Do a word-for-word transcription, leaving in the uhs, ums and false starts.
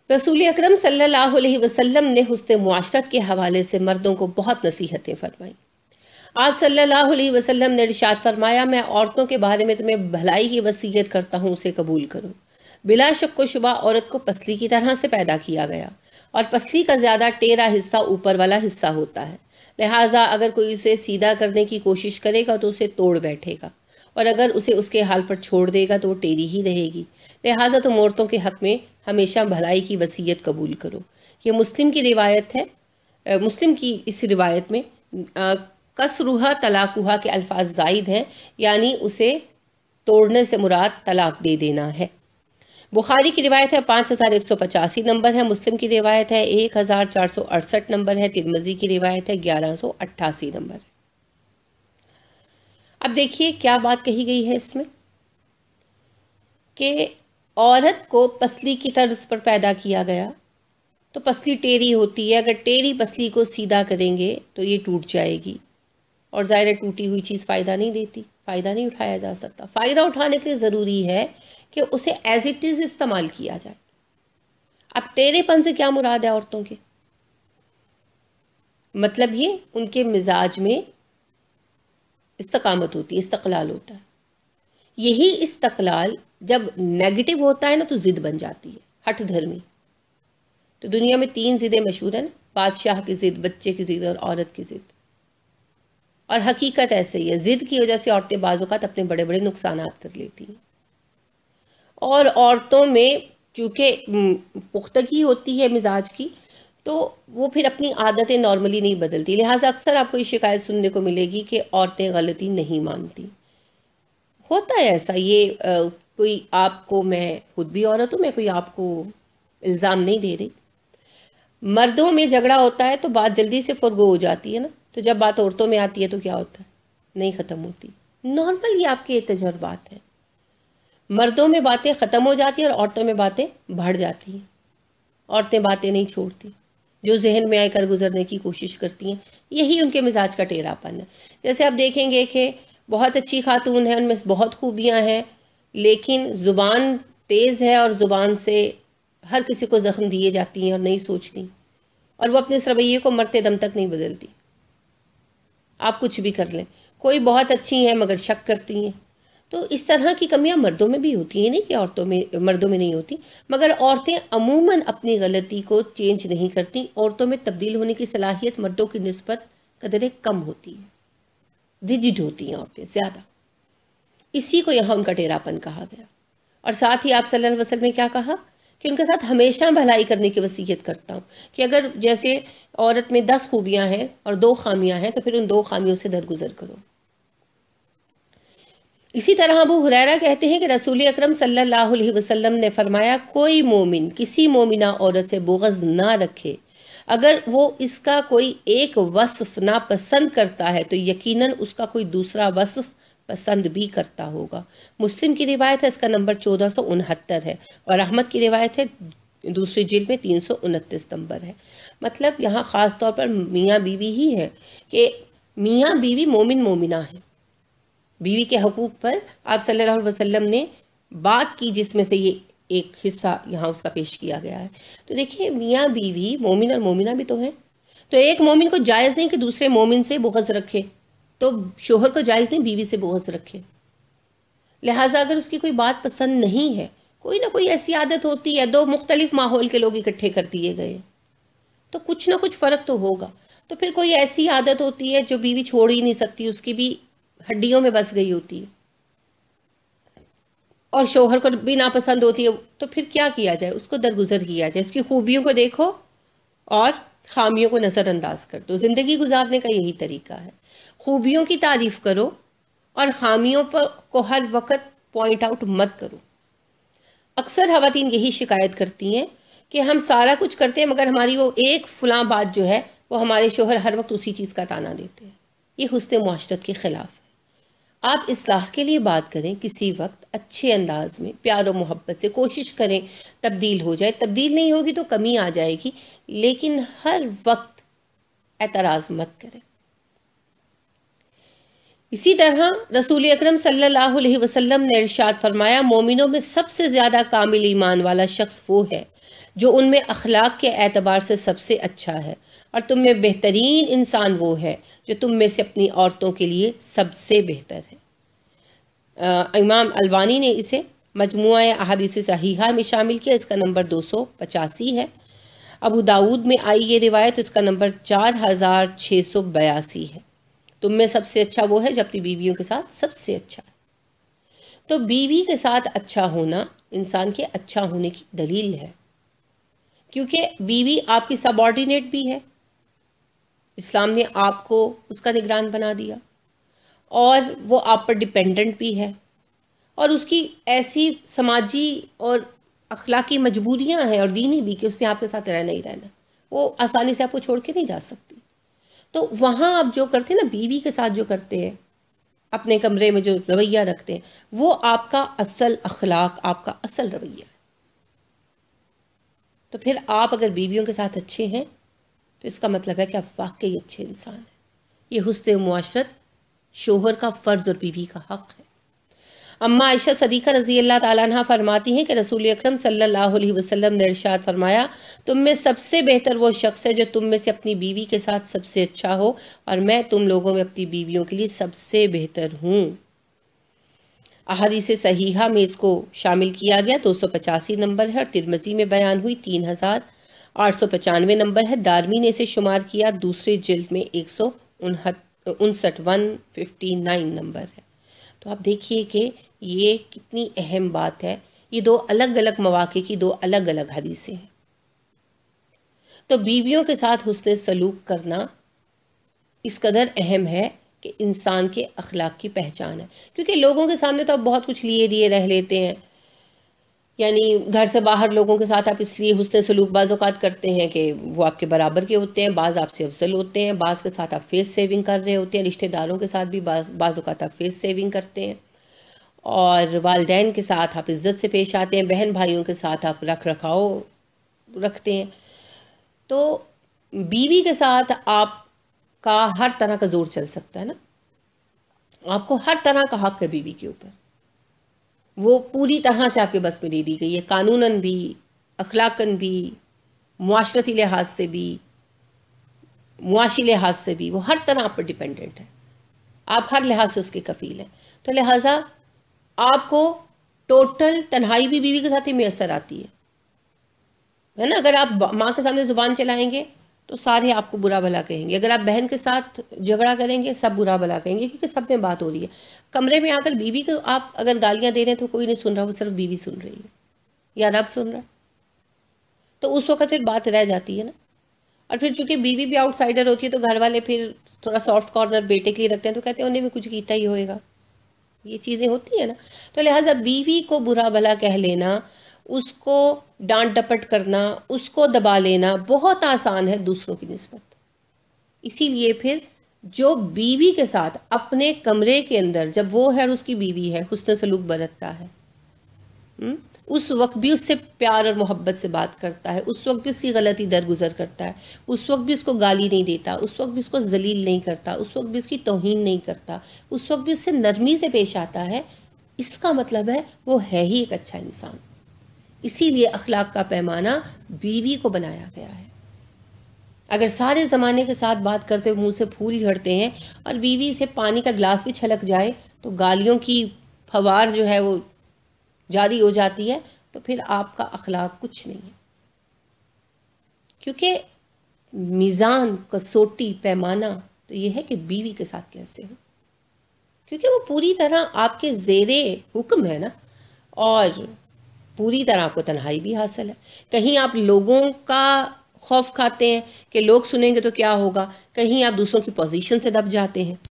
رسول اکرم صلی اللہ علیہ وسلم نے حسن معاشرت کے حوالے سے مردوں کو بہت نصیحتیں فرمائیں۔ آج صلی اللہ علیہ وسلم نے ارشاد فرمایا، میں عورتوں کے بارے میں تمہیں بھلائی کی وصیت کرتا ہوں، اسے قبول کرو۔ بلا شک و شبہ عورت کو پسلی کی طرح سے پیدا کیا گیا، اور پسلی کا زیادہ ٹیڑھا حصہ اوپر والا حصہ ہوتا ہے، لہٰذا اگر کوئی اسے سیدھا کرنے کی کوشش کرے گا تو اسے توڑ بیٹھے گا، اور اگر اسے اس کے حال پر چھوڑ دے گا تو وہ ٹیڑھی ہی رہے گی۔ لہٰذا تم عورتوں کے حق میں ہمیشہ بھلائی کی وصیت قبول کرو۔ یہ مسلم کی روایت ہے۔ مسلم کی اس روایت میں کسرہا طلاقہا کے الفاظ زائد ہیں، یعنی اسے توڑنے سے مراد طلاق دے دینا ہے۔ بخاری کی روایت ہے پانچ ہزار ایک سو پچاسی نمبر ہے، مسلم کی روایت ہے ایک ہزار چار سو اڑسٹھ نمبر ہے، ترمذی کی روایت ہے گیارہ سو اٹھاسی نمبر ہے۔ اب دیکھیے کیا بات کہی گئی ہے اس میں کہ عورت کو پسلی کی طرز پر پیدا کیا گیا، تو پسلی ٹیڑھی ہوتی ہے، اگر ٹیڑھی پسلی کو سیدھا کریں گے تو یہ ٹوٹ جائے گی، اور ظاہر ہے ٹوٹی ہوئی چیز فائدہ نہیں دیتی، فائدہ نہیں اٹھایا جا سکتا۔ فائدہ اٹھانے کے لیے ضروری ہے کہ اسے ایز اٹ از استعمال کیا جائے۔ اب ٹیڑھے پن سے کیا مراد ہے عورتوں کے؟ مطلب یہ ان کے مزاج میں استقامت ہوتی ہے، استقلال ہوتا ہے۔ یہی استقلال جب نیگیٹو ہوتا ہے نا تو ضد بن جاتی ہے، ہٹ دھرمی۔ تو دنیا میں تین ضدیں مشہور ہیں، بادشاہ کی ضد، بچے کی ضد اور عورت کی ضد۔ اور حقیقت ایسے ہی ہے، ضد کی وجہ سے عورتیں بعض اوقات اپنے بڑے بڑے نقصانات کر لیتی ہیں۔ اور عورتوں میں چونکہ پختگی ہوتی ہے مزاج کی، تو وہ پھر اپنی عادتیں نارملی نہیں بدلتی، لہٰذا اکثر آپ کو یہ شکایت سننے کو ملے گی کہ عورتیں غلطی نہیں مانتی۔ ہوتا ہے ایسا، یہ کوئی آپ کو، میں خود بھی عورت ہوں، میں کوئی آپ کو الزام نہیں دے رہی۔ مردوں میں جھگڑا ہوتا ہے تو بات جلدی سے فرگو ہو جاتی ہے نا، تو جب بات عورتوں میں آتی ہے تو کیا ہوتا ہے؟ نہیں ختم ہوتی۔ نارمل یہ آپ کے تجربات ہیں، مردوں میں باتیں ختم ہو جاتی ہیں اور عورتوں میں باتیں بڑھ جاتی ہیں۔ عورتیں باتیں نہیں چھوڑتی، جو ذہن میں آئے کر گزرنے کی کوشش کرتی ہیں، یہی ان کے مزاج کا ٹیڑھا پن ہے۔ جیسے آپ دیکھیں گے کہ بہت اچھی خاتون ہیں، ان میں بہت خوبیاں ہیں، لیکن زبان تیز ہے اور زبان سے ہر کسی کو زخم دیے جاتی ہیں اور نہیں سوچتی، اور وہ اپنے اس رویے کو مرتے دم تک نہیں بدلتی۔ آپ کچھ بھی کر لیں، کوئی بہت اچھی ہیں مگر شک کرتی ہیں۔ تو اس طرح کی کمیاں مردوں میں بھی ہوتی ہیں، نہیں کہ عورتوں میں مردوں میں نہیں ہوتی، مگر عورتیں عموماً اپنی غلطی کو چینج نہیں کرتی۔ عورتوں میں تبدیل ہونے کی صلاحیت مردوں کی نسبت قدرے کم ہوتی ہے، رجڈ ہوتی ہیں عورتیں زیادہ، اسی کو یہاں ان کا ٹیڑھا پن کہا گیا۔ اور ساتھ ہی آپ صلی اللہ علیہ وسلم نے کیا کہا کہ ان کے ساتھ ہمیشہ بھلائی کرنے کی وصیت کرتا ہوں، کہ اگر جیسے عورت میں دس خوبیاں ہیں اور دو خامیاں ہیں تو پھر ان دو خامیوں سے درگزر کرو۔ اسی طرح ابو ہریرہ کہتے ہیں کہ رسول اکرم صلی اللہ علیہ وسلم نے فرمایا، کوئی مومن کسی مومنہ عورت سے بغض نہ رکھے، اگر وہ اس کا کوئی ایک وصف ناپسند کرتا ہے تو یقیناً اس کا کوئی دوسرا وصف پسند بھی کرتا ہوگا۔ مسلم کی روایت ہے، اس کا نمبر چودہ سو انہتر ہے، اور احمد کی روایت ہے دوسری جلد میں تین سو انتیس نمبر ہے۔ مطلب یہاں خاص طور پر میاں بیوی ہی ہے کہ میاں بیوی مومن مومنہ ہیں۔ بیوی کے حقوق پر آپ صلی اللہ علیہ وسلم نے بات کی، جس میں سے یہ ایک حصہ یہاں اس کا پیش کیا گیا ہے۔ تو دیکھیے میاں بیوی مومن اور مومنہ بھی تو ہیں، تو ایک مومن کو جائز نہیں کہ دوسرے مومن سے بغض رکھے، تو شوہر کو جائز نہیں بیوی سے بغض رکھے۔ لہٰذا اگر اس کی کوئی بات پسند نہیں ہے، کوئی نہ کوئی ایسی عادت ہوتی ہے، دو مختلف ماحول کے لوگ اکٹھے کر دیے گئے، تو کچھ نہ کچھ فرق تو ہوگا۔ تو پھر کوئی ایسی عادت ہوتی ہے جو بیوی چھوڑ ہی نہیں سکتی، اس کی بھی ہڈیوں میں بس گئی ہوتی ہے، اور شوہر کو بھی ناپسند ہوتی ہے، تو پھر کیا کیا جائے؟ اس کو درگزر کیا جائے، اس کی خوبیوں کو دیکھو اور خامیوں کو نظر انداز کر دو۔ زندگی گزارنے کا یہی طریقہ ہے، خوبیوں کی تعریف کرو اور خامیوں پر کو ہر وقت پوائنٹ آؤٹ مت کرو۔ اکثر خواتین یہی شکایت کرتی ہیں کہ ہم سارا کچھ کرتے ہیں مگر ہماری وہ ایک فلاں بات جو ہے وہ ہمارے شوہر ہر وقت اسی چیز کا تانا دیتے ہیں۔ یہ حسن معاشرت کے خلاف ہے۔ آپ اصلاح کے لیے بات کریں، کسی وقت اچھے انداز میں پیار و محبت سے کوشش کریں تبدیل ہو جائے، تبدیل نہیں ہوگی تو کمی آ جائے گی، لیکن ہر وقت اعتراض مت کریں۔ اسی طرح رسول اکرم صلی اللہ علیہ وسلم نے ارشاد فرمایا، مومنوں میں سب سے زیادہ کامل ایمان والا شخص وہ ہے جو ان میں اخلاق کے اعتبار سے سب سے اچھا ہے، اور تم میں بہترین انسان وہ ہے جو تم میں سے اپنی عورتوں کے لیے سب سے بہتر ہے۔ امام البانی نے اسے مجموعہ احادیث صحیحہ میں شامل کیا، اس کا نمبر دو سو پچاسی ہے۔ ابو داود میں آئی یہ روایت، اس کا نمبر چار ہزار چھ سو بیاسی ہے۔ تم میں سب سے اچھا وہ ہے جو اپنی بیویوں کے ساتھ سب سے اچھا ہے۔ تو بیوی کے ساتھ اچھا ہونا انسان کے اچھا ہونے کی دلیل ہے، کیونکہ بیوی آپ کی سب آرڈینیٹ بھی ہے، اسلام نے آپ کو اس کا نگران بنا دیا، اور وہ آپ پر ڈیپینڈنٹ بھی ہے، اور اس کی ایسی سماجی اور اخلاقی مجبوریاں ہیں اور دینی بھی کہ اس نے آپ کے ساتھ رہنا ہی رہنا، وہ آسانی سے آپ کو چھوڑ کے نہیں جا سکتی۔ تو وہاں آپ جو کرتے ہیں نا، بیوی کے ساتھ جو کرتے ہیں، اپنے کمرے میں جو رویہ رکھتے ہیں، وہ آپ کا اصل اخلاق، آپ کا اصل رویہ ہے۔ تو پھر آپ اگر بیویوں کے ساتھ اچھے ہیں تو اس کا مطلب ہے کہ آپ واقعی اچھے انسان ہیں۔ یہ حسن معاشرت شوہر کا فرض اور بیوی کا حق ہے۔ اما عائشہ صدیقہ رضی اللہ تعالیٰ عنہ فرماتی ہیں کہ رسول اکرم صلی اللہ علیہ وسلم نے ارشاد فرمایا، تم میں سب سے بہتر وہ شخص ہے جو تم میں سے اپنی بیوی کے ساتھ سب سے اچھا ہو، اور میں تم لوگوں میں اپنی بیویوں کے لیے سب سے بہتر ہوں۔ احادیث صحیحہ میں اس کو شامل کیا گیا، دو سو پچاسی نمبر ہے، اور ترمذی میں بیان ہوئی تین ہزار آٹھ سو پچانوے نمبر ہے۔ دارمی نے اسے شمار کیا دوسری جلد میں ایک سو انسٹھ ون ففٹی نائن نمبر ہے۔ تو آپ دیکھیے کہ یہ کتنی اہم بات ہے، یہ دو الگ الگ مواقع کی دو الگ الگ حدیثیں ہیں۔ تو بیویوں کے ساتھ حسن سلوک کرنا اس قدر اہم ہے کہ انسان کے اخلاق کی پہچان ہے، کیونکہ لوگوں کے سامنے تو آپ بہت کچھ لیے دیے رہ لیتے ہیں، یعنی گھر سے باہر لوگوں کے ساتھ آپ اس لیے حسن سلوک بعض اوقات کرتے ہیں کہ وہ آپ کے برابر کے ہوتے ہیں، بعض آپ سے افضل ہوتے ہیں، بعض کے ساتھ آپ فیس سیونگ کر رہے ہوتے ہیں، رشتہ داروں کے ساتھ بھی بعض بعض اوقات آپ فیس سیونگ کرتے ہیں، اور والدین کے ساتھ آپ عزت سے پیش آتے ہیں، بہن بھائیوں کے ساتھ آپ رکھ رکھاؤ رکھتے ہیں۔ تو بیوی کے ساتھ آپ کا ہر طرح کا زور چل سکتا ہے نا، آپ کو ہر طرح کا حق ہے بیوی کے اوپر، وہ پوری طرح سے آپ کے بس میں دے دی گئی ہے، قانوناً بھی، اخلاقاً بھی، معاشرتی لحاظ سے بھی، معاشی لحاظ سے بھی، وہ ہر طرح آپ پر ڈیپینڈنٹ ہے، آپ ہر لحاظ سے اس کے کفیل ہیں۔ تو لہٰذا آپ کو ٹوٹل تنہائی بھی بیوی کے ساتھ ہی میسر آتی ہے نا۔ اگر آپ ماں کے سامنے زبان چلائیں گے تو سارے آپ کو برا بھلا کہیں گے، اگر آپ بہن کے ساتھ جھگڑا کریں گے سب برا بھلا کہیں گے، کیونکہ سب میں بات ہو رہی ہے۔ کمرے میں آ کر بیوی کو آپ اگر گالیاں دے رہے ہیں تو کوئی نہیں سن رہا، وہ صرف بیوی سن رہی ہے یا رب سن رہا، تو اس وقت پھر بات رہ جاتی ہے نا۔ اور پھر چونکہ بیوی بھی آؤٹ سائڈر ہوتی ہے تو گھر والے پھر تھوڑا سافٹ کارنر بیٹے کے لیے رکھتے ہیں، تو کہتے ہیں انہیں بھی کچھ کیتا ہی ہوئے گا، یہ چیزیں ہوتی ہیں نا۔ تو لہٰذا بیوی کو برا بھلا کہہ لینا، اس کو ڈانٹ ڈپٹ کرنا، اس کو دبا لینا بہت آسان ہے دوسروں کی نسبت۔ اسی لیے پھر جو بیوی کے ساتھ اپنے کمرے کے اندر، جب وہ ہے اور اس کی بیوی ہے، حسن سلوک برتتا ہے، اس وقت بھی اس سے پیار اور محبت سے بات کرتا ہے، اس وقت بھی اس کی غلطی درگزر کرتا ہے، اس وقت بھی اس کو گالی نہیں دیتا، اس وقت بھی اس کو ذلیل نہیں کرتا، اس وقت بھی اس کی توہین نہیں کرتا، اس وقت بھی اس سے نرمی سے پیش آتا ہے، اس کا مطلب ہے وہ ہے ہی ایک اچھا انسان۔ اسی لیے اخلاق کا پیمانہ بیوی کو بنایا گیا ہے۔ اگر سارے زمانے کے ساتھ بات کرتے ہوئے منہ سے پھول جھڑتے ہیں اور بیوی سے پانی کا گلاس بھی چھلک جائے تو گالیوں کی فوار جو ہے وہ جاری ہو جاتی ہے، تو پھر آپ کا اخلاق کچھ نہیں ہے، کیونکہ میزان، کسوٹی، پیمانہ تو یہ ہے کہ بیوی کے ساتھ کیسے ہو، کیونکہ وہ پوری طرح آپ کے زیر حکم ہے نا، اور پوری طرح آپ کو تنہائی بھی حاصل ہے۔ کہیں آپ لوگوں کا خوف کھاتے ہیں کہ لوگ سنیں گے تو کیا ہوگا، کہیں آپ دوسروں کی پوزیشن سے دب جاتے ہیں۔